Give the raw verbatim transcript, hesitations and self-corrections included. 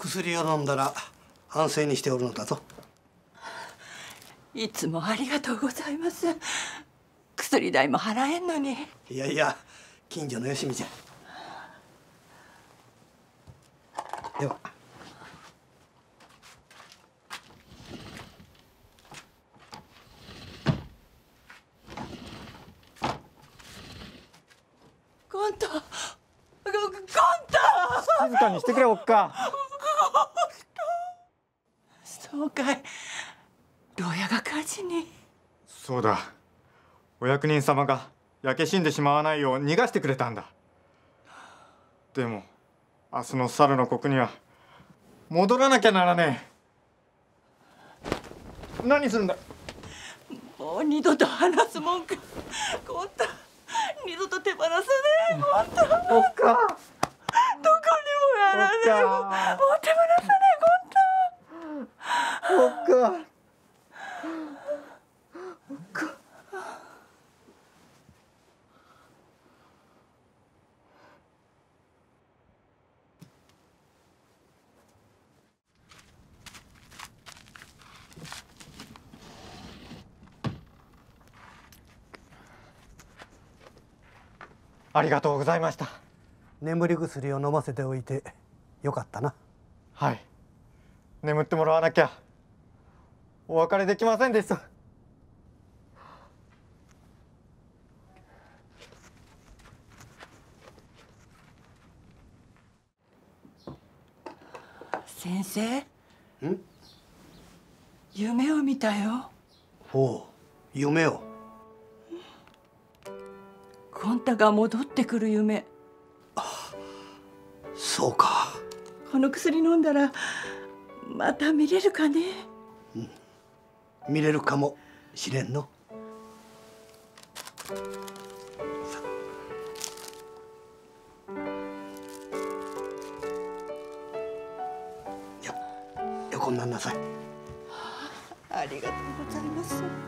薬を飲んだら安静にしておるのだぞ。 いつもありがとうございます。薬代も払えんのに。 いやいや、近所のよしみじゃ。では。 ゴン太、ゴン太。 静かにしてくれおっか。 そうかい。牢屋が火事に。 そうだ。お役人様が焼け死んでしまわないよう逃がしてくれたんだ。でも明日の猿の国には戻らなきゃならねえ。何するんだ。 もう二度と話すもんか。ゴン太、二度と手放さねえ。ゴン太。 おっか。 どこにもやらねえ。もう手放さねえ、ゴン太。 おっか。おっか。ありがとうございました。 眠り薬を飲ませておいてよかったな。 はい。眠ってもらわなきゃお別れできませんでした。 先生。 ん？ 夢を見たよ。 おう、夢を。 ゴン太が戻ってくる夢。 あ、そうか。 この薬飲んだらまた見れるかね。 うん、見れるかもしれんの。いや、横になんなさい。 ありがとうございます。